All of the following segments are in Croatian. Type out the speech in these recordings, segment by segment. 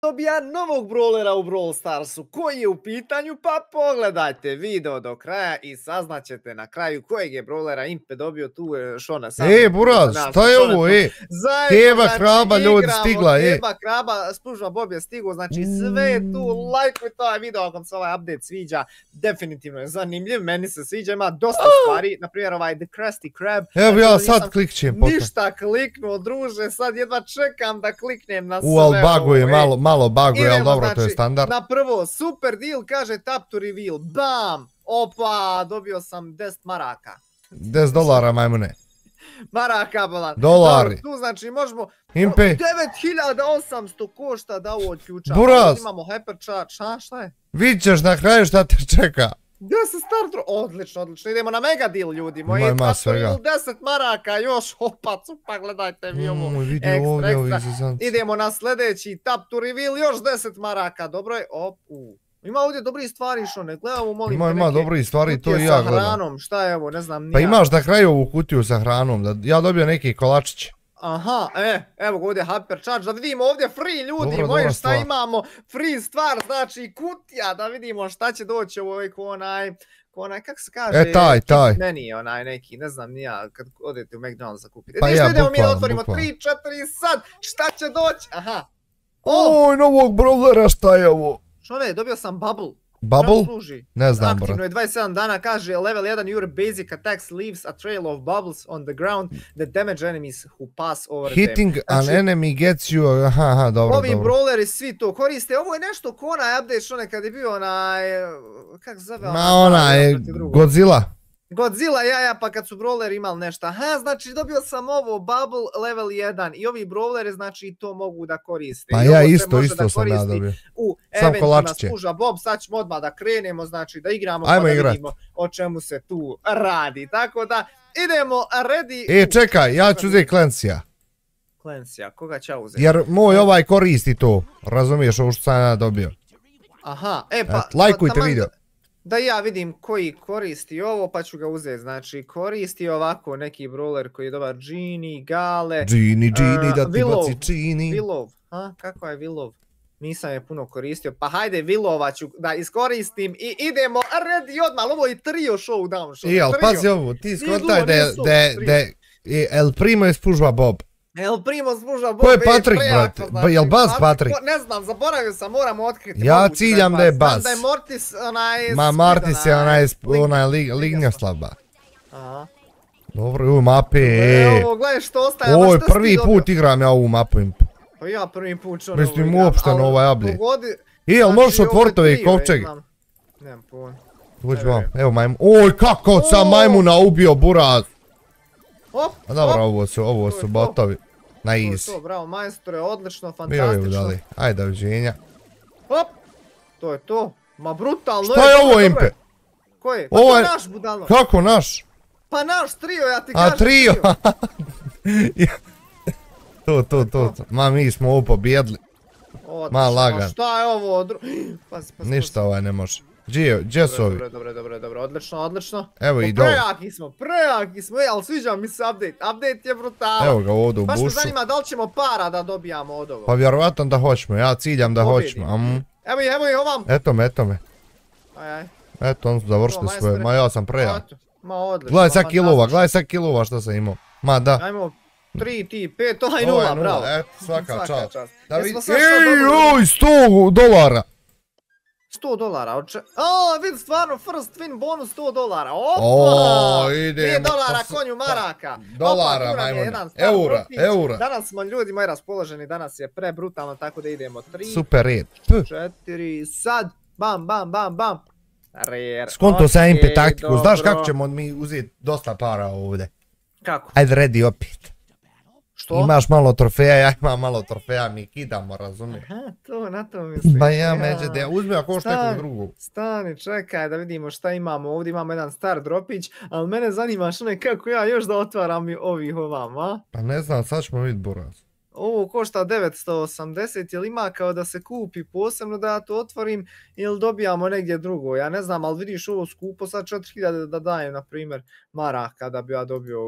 dobija novog brawlera u Brawl Starsu. Koji je u pitanju? Pa pogledajte video do kraja i saznaćete na kraju kojeg je brawlera Impe dobio. Tu je Šone. Buraz, šta je ovo, Keva Kraba ljudi stigla, Keva Kraba, Spužva Bob je stigo, znači sve tu, lajkujte ovaj video ako se ovaj update sviđa, definitivno je zanimljiv, meni se sviđa, ima dosta stvari, na primjer ovaj The Krusty Krab. Evo ja sad klikćem potom. Ništa kliknuo, druže, sad jedva čekam da kliknem na sve ovo. Ali baguje, malo baguje, ali dobro, to je standard. Na prvo, super deal, kaže tap to reveal, bam, opa, dobio sam 10 maraka. $10 majmune. Maraka bolan. Dolari. Tu znači možemo... Impe. 9800 košta da ovo odključamo. Buraz. Imamo hypercharge, šta je? Vidit ćeš na kraju šta te čeka. Gdje se startro? Odlično. Idemo na mega deal, ljudi moji. Ima svega. 10 maraka, još, opa, cupa, gledajte vi ovo. Ekstra. Idemo na sljedeći tap to reveal, još 10 maraka, dobro je, Ima ovdje dobrih stvari, Šone, gledamo, molim te, Ima dobrih stvari, to i ja gledam. Sa hranom, šta je ovo, ne znam, nija. Pa imaš na kraju ovu kutiju sa hranom, da ja dobio neki kolačić. Aha, evo ovdje hypercharge, da vidimo ovdje free ljudi moji, šta imamo, free stvar, znači kutija, da vidimo šta će doći ovoj onaj, kako se kaže, taj. Meni je onaj neki, ne znam nija, kad odete u McDonald's kupiti. Pa ja, idemo mi da otvorimo 3, 4 sad, šta će doći, aha. Oj, novog brawlera, šta je ovo? Šone, dobio sam bubble. Bubble? Ne znam, bro. Aktivno je 27 dana, kaže level 1, your basic attacks leaves a trail of bubbles on the ground that damage enemies who pass over them. Hitting an enemy gets you, aha, dobro. Ovi brawleri svi to koriste, ovo je nešto ko onaj update, Šone, kad je bio onaj, kako se zove? Onaj, Godzilla. Godzilla, pa kad su brawleri imali nešto, znači dobio sam ovo bubble level 1 i ovi brawleri znači to mogu da koriste. Pa ja isto sam ja dobio. U eventima Spuža Bob, sad ćemo odmah da krenemo, znači da igramo pa da vidimo o čemu se tu radi, tako da idemo ready. Čekaj, ja ću uzeti Clancy-a. Clancy-a, koga će ja uzeti? Jer moj ovaj koristi to, razumiješ ovo što sam ja dobio. Aha, pa... Lajkujte video. Da ja vidim koji koristi ovo, pa ću ga uzeti, znači koristi ovako neki brawler koji je dobar, Genie, Gale, Genie, da ti baci Genie. Willov, kako je Willov? Nisam je puno koristio, pa hajde Willova ću da iskoristim i idemo ready odmah, ovo je trio showdown. Ali pazi ovo, ti skontaj da je El Primo je Spužva Bob. El Primo Spužva Bob. Ko je Patrik, brate? Jel Buzz Patrik? Ne znam, zaboravio sam, moram otkriti. Ja ciljam da je Buzz. Znam da je Mortis onaj... Ma Mortis je onaj lignjoslaba. Aha. Dobro, ovu mape. Evo, gledaj što ostaje. Ovo je prvi put igram ja ovu mapu. Pa ja prvi put što mislim uopšteno ovaj update. Jel Znači, možeš otvoriti ove kovčege? Nemam pojma. Evo majmun. Oj, kako sam majmuna ubio, buraz. A dobro, ovo su botovi. Na easy. To, bravo majstore, odlično, fantastično. Ajde, doviđenja. Hop, to je to. Ma brutalno. Šta je ovo, Impe? Ko je? Pa to je naš budalo. Kako naš? Pa naš trio, ja ti kažem. A trio? To. Ma mi smo ovo pobjedili. Ma lagan. Šta je ovo? Ništa ovaj ne može. Gdje su ovi? Dobro, odlično. Evo i dobro. Prejaki smo, ali sviđa mi se update. Update je brutalan. Evo ga ovdje u bušu. Baš me zanima da li ćemo para da dobijamo od ovo. Pa vjerovatno da hoćemo, ja ciljam da hoćemo. Evo i ovam. Eto me. Eto, on su završili svoje, ma ja sam prejak. Ma odlično. Gledaj sad kilova što sam imao. Ma da. Ajmo 3, ti, 5, to je 0, bravo. Eto, svaka čast. Ej, $100. $100, vidi stvarno, first win bonus $100, opa! Idemo. $5 konju maraka. Dolara, majmune, eura. Danas smo ljudi moji raspoloženi, danas je prebrutalno, tako da idemo 3, super red. 4, sad, bam. Rare. Skonto sam MP taktiku, znaš kako ćemo mi uzeti dosta para ovdje? Kako? Ajde ready opet. Što? Imaš malo trofeja, ja imam malo trofeja, mi kidamo, razumiješ? Aha, na to mislim. Ba ja međe da uzmi ako što nekog drugog. Stani, čekaj da vidimo šta imamo, ovdje imamo jedan star dropić, ali mene zanima što kako ja još da otvaram ovih ovam, a? Pa ne znam, sad ćemo vidjeti buraz. Ovo košta 980, jel ima kao da se kupi posebno da ja to otvorim ili dobijamo negdje drugo, ja ne znam, ali vidiš ovo skupo sad 4000 da dajem, na primjer, maraka da bi ja dobio ovo.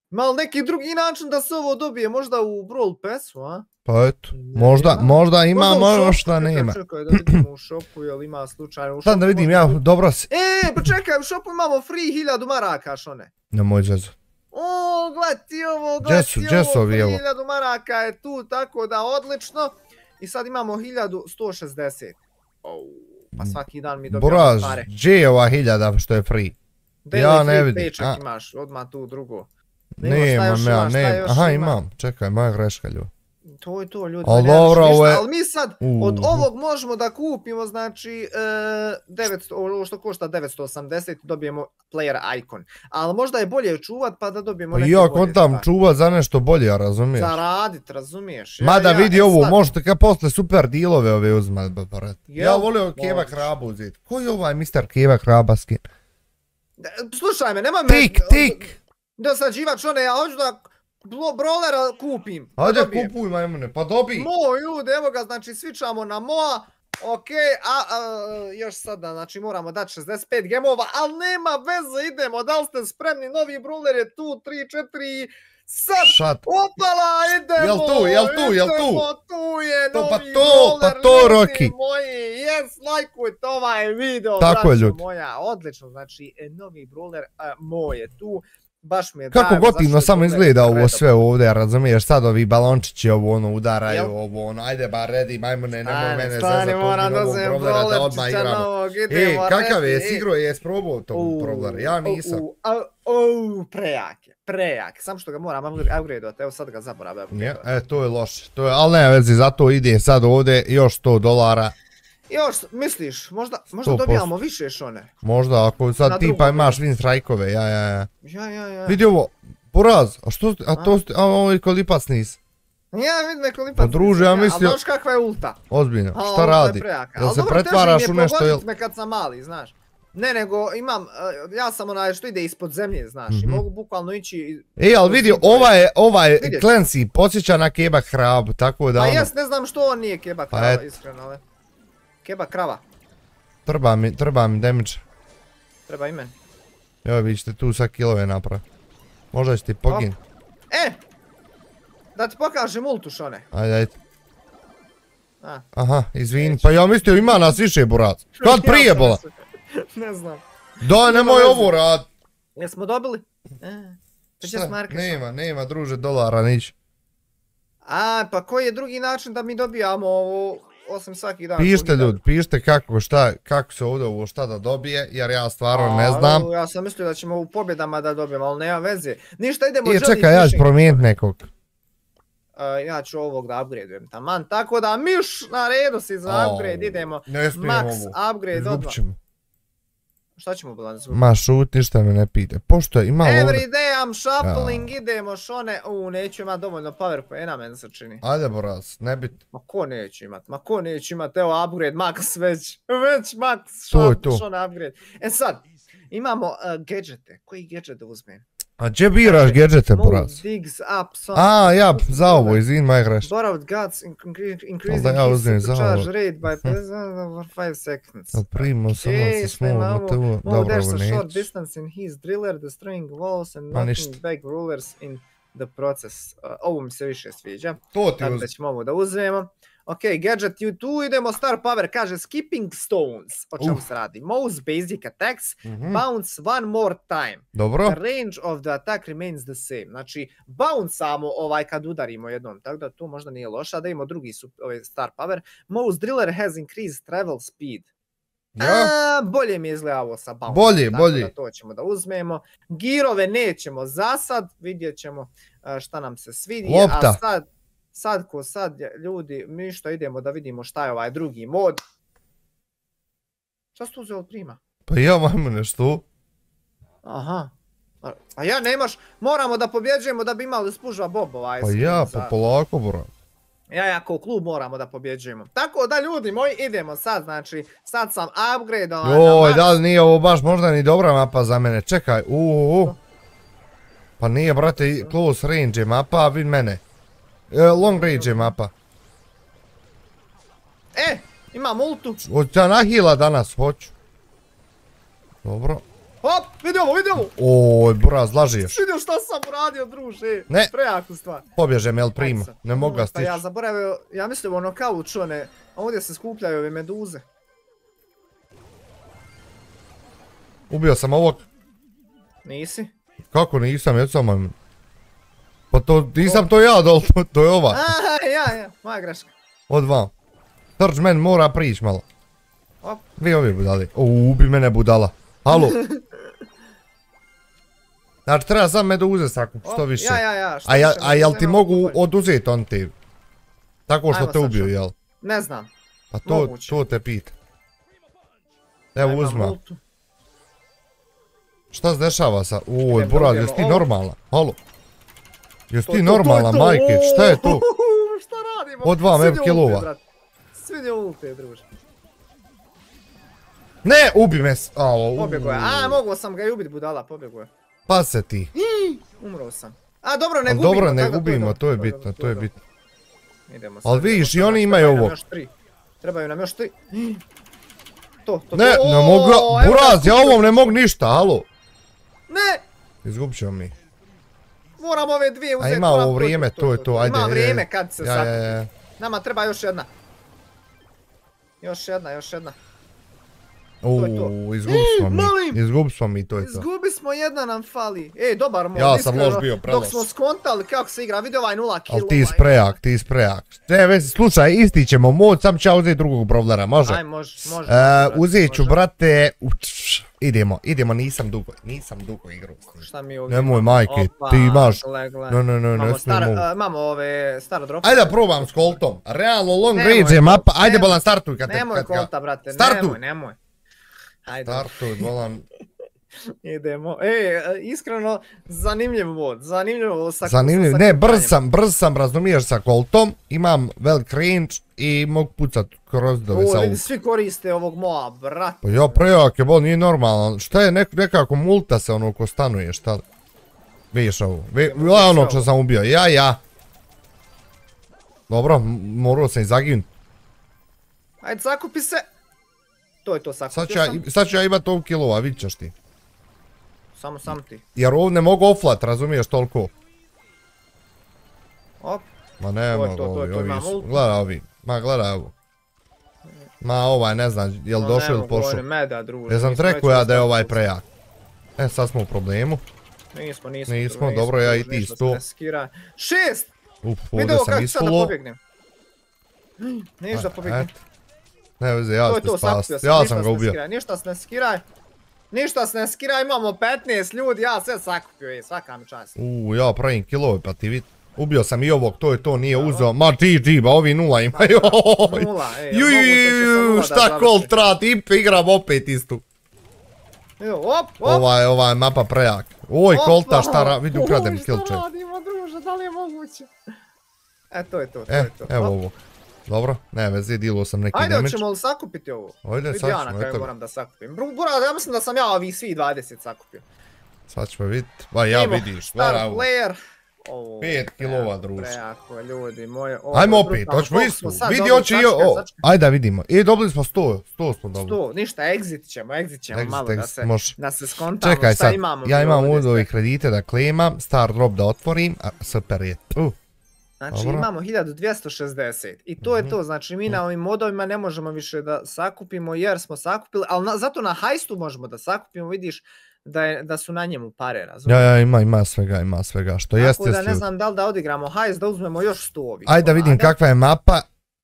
Ima li neki drugi način da se ovo dobije, možda u Brawl Passu, a? Pa eto, možda ima, možda nema. Čekaj da vidimo u shopu, jel ima slučajno u shopu. Sad da vidim ja, dobro si. Pa čekaj, u shopu imamo free 1000 maraka, šone. Nemoj zezu. O, gledaj ti ovo, free 1000 maraka je tu, tako da odlično. I sad imamo 1160. Pa svaki dan mi dobijamo pare. Buraz, gdje je ova 1000 što je free? Ja ne vidim. Pečak imaš, odmah tu drugo. Nemam ja, nemam. Aha, imam. Čekaj, moja greška ljubav. To je to, ljudi, pa nemaš ništa, ali mi sad od ovog možemo da kupimo, znači, ovo što košta 980, dobijemo player icon. Ali možda je bolje čuvat pa da dobijemo neke bolje. Ja kontam čuvat za nešto bolje, razumiješ? Zaradit, razumiješ. Mada vidi ovo, možete kad posle super dealove ove uzmat. Ja volio Keva Kraba uzeti. Ko je ovaj Mr. Keva Kraba skin? Slušaj me, nema me... Tik! Dosađivač, ja hoću da... Brawlera kupim. Ajde kupuj majmune, pa dobi. Mo, ljudi, evo ga, znači switchamo na Moa. Okej, još sada, znači moramo dati 65 gemova, ali nema veze, idemo, da li ste spremni, novi brawler je tu, 3, 4, sad, opala, idemo, jel tu? Tu je novi brawler, ljudi moji, lajkujte ovaj video, braćo moja, odlično, znači, novi brawler Mo je tu. Kako gotivno samo izgleda ovo sve ovdje, razumiješ, sad ovi balončići ovo ono udaraju, ovo ono, ajde ba redi, majmune, nemoj mene zezat ovog problera da odmah igramo. Kakav je, sigro je sprobao tog problera, ja nisam. Prejak, samo što ga moram upgradeovat, evo sad ga zaboravim. To je loše, ali nema vezi, zato ide sad ovdje još $100. Još, misliš, možda dobijamo više šone? Možda, ako sad ti pa imaš win strajkove, ja. Vidi ovo, Buraz, a ovo je kolipac nis. Ja vidim je kolipac nis, druže, ja mislio... Ali znaš kakva je ulta? Ozbiljno, šta radi? Jel se pretvaraš u nešto, jel? Ali dobro, teže mi je pogodit me kad sam mali, znaš. Ne, nego imam, ja sam onaj što ide ispod zemlje, znaš, i mogu bukvalno ići... Ali vidi, ovaj Clancy podsjeća na Keba Krabu, tako da... Pa jes, ne znam što on nije Keba Kraba, iskreno, ali... Keba krava. Treba mi damage. Treba i meni. Evo vi ćete tu sad kilove napraviti. Možda ćete pogin. Da ti pokažem ultu šone. Ajde. Aha, izvini. Pa ja mislio ima nas više Buraz. Kad prije bola? Ne znam. Daj, nemoj ovo rad. Jesmo dobili? Nema druže dolara nić. Pa koji je drugi način da mi dobijamo ovo? Osim svaki dan. Pišite ljudi, pišite kako se ovdje ovo šta da dobije, jer ja stvarno ne znam. Ja sam mislio da ćemo u pobjedama da dobijemo, ali nema veze. Ništa, idemo jellyfishing. Čekaj, ja ću promijeniti nekog. Ja ću ovog da upgradeujem taman, tako da miš na redu si za upgrade, idemo. Max upgrade odmah. Šta ćemo bilo da zvuči? Ma šut, ništa me ne pite. Pošto ima ovdje... Every day I'm shuffling, idemo šone. Neću imat dovoljno power poena, meni se čini. Ajde Boraz, ne bit. Ma ko neće imat, evo upgrade, max već max, šone upgrade. Sad, imamo gadgete, koji gadget da uzmem? A gdje biraš gadgete, Boraz? Ja, za ovo, izvin, maj greš. Borrowed guts, increasing his supercharge rate by 5 seconds. Primo, samo se smogno to, dobro, there's a short distance in his driller, destroying walls and knocking back rulers in the process. Ovo mi se više sviđa. Tako da ćemo ovo da uzmemo. Ok, gadget, tu idemo star power, kaže skipping stones, o čemu se radi. Most basic attacks, bounce one more time. Dobro. The range of the attack remains the same. Znači, bounce-amo kad udarimo jednom, tako da tu možda nije loša, da imamo drugi star power. Most driller has increased travel speed. Bolje mi je izgleda ovo sa bounce. Bolje. Da to ćemo da uzmemo. Girove nećemo za sad, vidjet ćemo šta nam se svidi. Lopta. A sad, ljudi, mi što idemo da vidimo šta je ovaj drugi mod. Šta si tu uzeo od prima? Pa ja majmo nešto. Aha. A ja nemaš, moramo da pobjeđujemo da bi imali spužva Bob ovaj. Pa ja, pa polako bro. Ja kao klub moramo da pobjeđujemo. Tako da ljudi moji, idemo sad, znači, sad sam upgradeovan na max. Da li nije ovo baš možda ni dobra mapa za mene, čekaj, Pa nije brate, close range je mapa, vid mene. Long range je mapa. Imam ultu. Hoću ja nahila danas, hoću. Dobro. Hop, vidi ovo. Oj, buraz, lažiješ. Vidio šta sam uradio, druže. Ne. Prejaku stvar. Pobježem, jel prima. Ne mogu ga stići. Pa ja zaboravio, ja mislim ono kauč one, a ovdje se skupljaju ove meduze. Ubio sam ovog. Nisi? Kako nisam, ja sam... Pa to, nisam to ja, to je ova. Ja, moja greška. Od vam. Srđ men mora prić malo. Op. Vi ovi budali. Ubi mene budala. Halo. Znači treba sam meduze sakupiti što više. Ja. A jel ti mogu oduzeti on ti? Tako što te ubiju, jel? Ne znam. Pa to te pita. Evo uzma. Šta se dešava sa... Oj, buraz, jesi ti normalna? Halo. Jesi ti normalna, majke? Šta je to? Šta radimo? Od 2 kilova. Sviđa ulte, druže. Ne, ubi me. Pobjego je. Mogao sam ga i ubiti, budala, pobjego je. Pa se ti. Umro sam. Dobro, ne gubimo. Dobro, ne gubimo, to je bitno, to je bitno. Idemo sad. Ali vidiš, i oni imaju ovo. Trebaju nam još 3. To. Ne mogu, buraz, ja ovom ne mogu ništa, halo. Ne! Izgubit ćemo mi. Moram ove dvije uzeti. A ima ovo vrijeme, to je to, ajde. Ima vrijeme kad se sakupi. Nama treba još jedna. Još jedna. Izgubit smo mi, to je to. Izgubi smo, jedna nam fali. Dobar mod, ja sam loš bio, preloš. Dok smo skontali kako se igra, vidi ovaj 0 kilo. Ali ti sprejak. Ne, već, slušaj, istićemo mod, sam ću ja uzeti drugog brawlera, može? Aj, može. Uzet ću, brate, idemo, nisam dugo igru. Šta mi ovdje? Nemoj, majke, ti imaš. Ne smijemo. Imamo ove staro dropa. Ajde da probam s Coltom, realno long range je mapa, ajde bolan startuj kad te... Nemoj Colta, brate, nemoj. Ajde. Startuj, bolan. Idemo. Iskreno, zanimljiv mod. Zanimljiv, ne, brz sam, razumiješ, sa Coltom. Imam velik range i mogu pucat kroz dove sa ult. Svi koriste ovog moa, brate. Pa ja, prejak je, bol, nije normalno. Šta je, nekako multa se ono ko stanuje, šta li? Vidiš ovo, gledaj ono što sam ubio, ja. Dobro, morao sam i zaginuti. Ajde, zakupi se. To je to, sakupio sam. Sad ću ja imat ovog kilova, vidit ćeš ti. Samo ti. Jer ovdje ne mogu offlat, razumiješ toliko. Op. Ma ne mogu ovi su. Gledaj ovi, gledaj ovo. Ovaj ne znam, jel došao ili pošao. Jesam ti rekao ja da je ovaj prejak. Sad smo u problemu. Nismo, dobro, ja i ti 100. 6! Ovdje sam ispulo. Neš da pobjegnem. Ne veze, ja ću te spasti, ja sam ga ubio. Ništa se ne skira, imamo 15 ljudi, ja sve sakupio, svaka mi čast. Ja pravim kilove, pa ti vidi. Ubio sam i ovog, to je to, nije uzeo. Ma ti, ba ovi 0 imaju. 0, šta Colt radi, igram opet istu. Ovaj mapa prejak. Oj, Colta šta vidi, ukradem kill check. Šta radimo, druže, da li je moguće? To je to. Evo ovo. Dobro, ne vezi, dilo sam neki damage. Ajde, hoćemo li sakupiti ovo? Ajde, sad ćemo, eto. Vidi ja na kraju moram da sakupim. Buraz, ja mislim da sam ja ovih svih 20 sakupio. Sad ćemo vidjeti. Ba ja vidiš, star player. 5 kilova, druže. Prejako, ljudi moje. Ajmo opet, hoćemo istu. Vidi oči i ajde da vidimo. Dobili smo 100 smo dobili. 100, ništa, exit ćemo malo da se skontamo šta imamo. Čekaj sad, ja imam ovdje ovih kredite da klemam, star drop da otvorim, a super je. Znači imamo 1260 i to je to, znači mi na ovim modovima ne možemo više da sakupimo jer smo sakupili, ali zato na hajstu možemo da sakupimo, vidiš da su na njemu pare, razumiješ? Ja, ima svega, što jeste sljud. Tako da ne znam da li da odigramo hajst, da uzmemo još 100 ovih. Ajde da vidim kakva je mapa.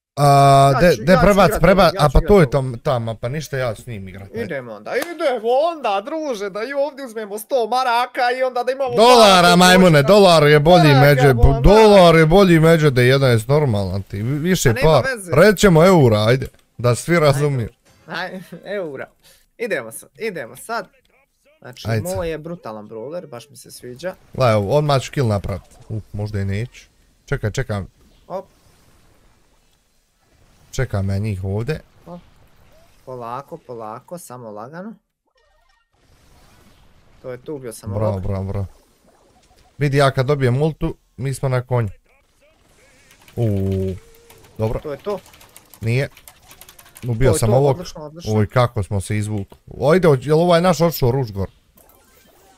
Prebac, a pa to je ta mapa, ništa ja s njim igram. Idemo onda, druže, da i ovdje uzmemo 100 maraka i onda da imamo... Dolara, majmune, dolar je bolji međe da je 11 normalan ti, više par. Rećemo eura, ajde, da svi razumiju. Eura. Idemo sad. Znači, Mo je brutalan brawler, baš mi se sviđa. Gledaj, odmah ću kill napraviti. Možda i neću. Čekaj. Op. Čekam ja njih ovdje. Polako, samo lagano. To je tu, ubio sam ovog. Bravo. Vidi, ja kad dobijem multu, mi smo na konju. Dobro. To je to. Nije. Ubio sam ovog. Oj, kako smo se izvukli. Ajde, je li ovaj naš odšao Ružgor?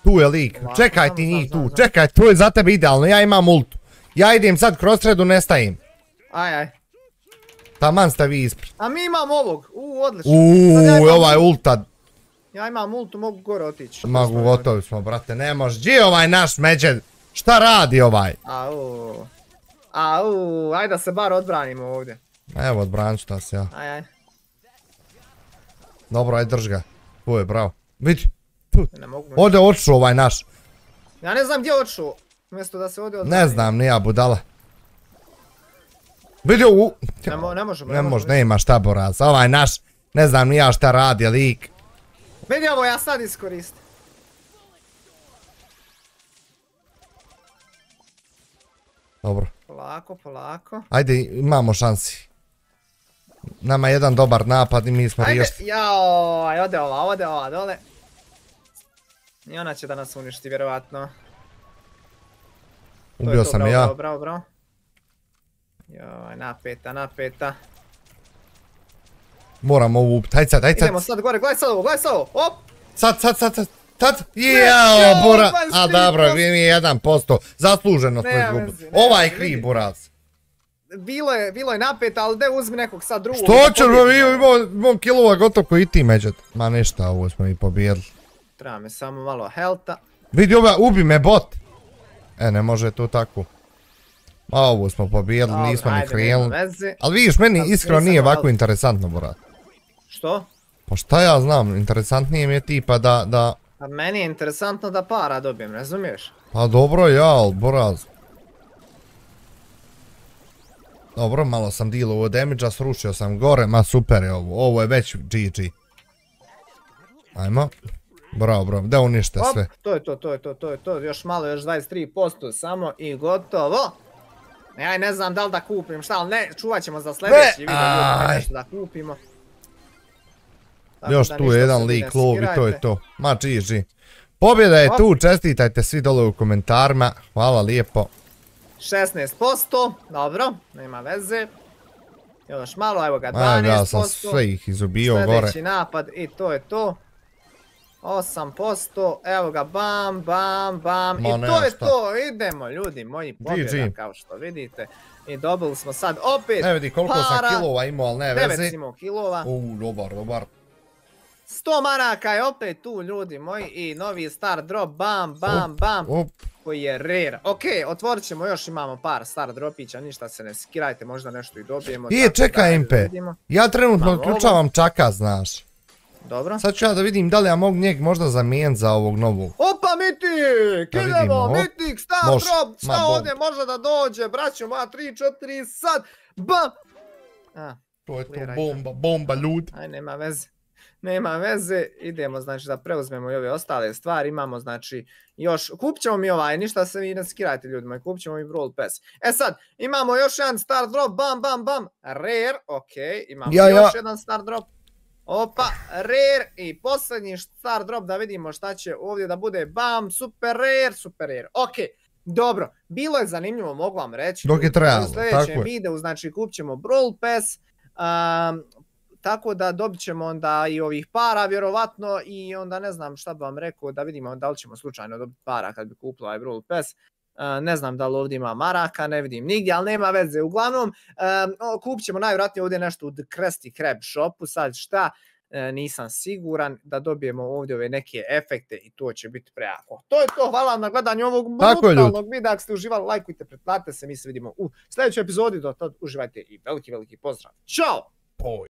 Tu je lik, čekaj ti njih tu, čekaj, to je za tebe idealno, ja imam ultu. Ja idem sad kroz sredu, nestajem. Aj. Taman ste vi ispred. A mi imamo ovog, odlično. Ovaj ulta. Ja imam ultu, mogu gore otići. Mogu, gotovi smo, brate, ne može. Gdje je ovaj naš međed? Šta radi ovaj? Ajde da se bar odbranimo ovdje. Evo, odbranit ću se ja. Aj. Dobro, ajde drž ga. Tu je, bravo. Vidi, tu. Ode odšao ovaj naš. Ja ne znam gdje odšao. Mjesto da se ode odbranimo. Ne znam, nija budala. Vidi ovu. Ne možemo. Ne može, nema šta boraz. Ovaj naš, ne znam nija šta radi, lik. Vidi ovo, ja sad iskoristim. Dobro. Polako. Ajde, imamo šansi. Nama je jedan dobar napad i mi smo riješili. Jaoj, ode ova dole. I ona će da nas uništi, vjerovatno. Ubio sam ja. Bravo. Joj, napeta. Moram ovu upit, hajde sad. Idemo sad gore, gledaj sad ovo, op! Sad. Jao, Bora, a dobro, mi je 1%, zasluženo smo izgubili. Ovaj kriv, Boraz. Bilo je napet, ali de uzmi nekog sad drugog. Što ćeš, imam kilova gotovo koji ti međet. Ma ništa, ovo smo i pobijedili. Treba mi samo malo healtha. Vidi ova, ubi me bot. Ne može to tako. Ma ovo smo pobijedili, nismo ni krenuli. Ali vidiš, meni iskreno nije ovako interesantno, Boraz. Što? Pa šta ja znam, interesantnije mi je tipa da... A meni je interesantno da para dobijem, razumiješ? Pa dobro, Boraz. Dobro, malo sam dealovo damage-a, srušio sam gore, ma super je ovo je već GG. Ajmo. Bravo, da unište sve. To je to, još malo, još 23% samo i gotovo. Ja ne znam da li da kupim šta, ali ne, čuvat ćemo za sljedeći video, nešto da kupimo. Još tu je jedan lik lov i to je to. Ma GG. Pobjeda je tu, čestitajte svi dole u komentarima, hvala lijepo. 16%, dobro, nema veze. Još malo, evo ga 12%. Ja sam sve ih izubio gore. Sljedeći napad i to je to. 8%, evo ga, bam. I to je to, idemo ljudi moji, pobjeda kao što vidite. I dobili smo sad opet para. Ne vidi koliko sam kilova imao, ali ne veze. 9 imao kilova. Dobar. 100 maraka je opet tu ljudi moji i novi star drop, bam, koji je rare. Ok, otvorit ćemo još, imamo par star dropića, ništa se ne skirajte, možda nešto i dobijemo. Čekaj MP, ja trenutno uključavam čaka, znaš. Dobro. Sad ću ja da vidim da li ja mogu njeg možda zamijeniti za ovog novog. Opa, Mitik, idemo, Mitik, star drop, šta ovdje može da dođe, braćo moja, 3, 4, sad, bam. To je to, bomba, ljudi. Aj, nema veze, idemo znači da preuzmemo i ove ostale stvari, imamo znači još, kupit ćemo mi ovaj, ništa se vi ne skirajte ljudima, kupit ćemo mi Brawl Pass. Sad, imamo još jedan star drop, bam, rare, ok, imamo još jedan star drop, opa, rare i posljednji star drop da vidimo šta će ovdje da bude, bam, super rare, ok. Dobro, bilo je zanimljivo, mogu vam reći. Dok je trebalo, tako je. U sljedećem videu, znači kupit ćemo Brawl Pass, tako da dobit ćemo onda i ovih para vjerovatno i onda ne znam šta bi vam rekao da vidimo da li ćemo slučajno dobiti para kad bi kupili ovaj Brawl Pass. Ne znam da li ovdje ima maraka, ne vidim nigdje, ali nema veze. Uglavnom, kupit ćemo najvjerojatnije ovdje nešto u The Krusty Krab shopu, sad šta, nisam siguran da dobijemo ovdje ove neke efekte i to će biti prejako. To je to, hvala vam na gledanju ovog brutalnog videa, ako ste uživali, lajkujte, pretplatite se, mi se vidimo u sljedećoj epizodi, do tada uživajte i veliki pozdrav. Ćao!